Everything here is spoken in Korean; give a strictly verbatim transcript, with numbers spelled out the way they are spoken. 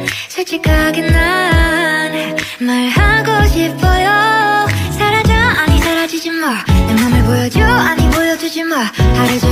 솔직하게 난 말하고 싶어요. 사라져 아니 사라지지 마. 내 맘을 보여줘 아니 보여주지 마. 하루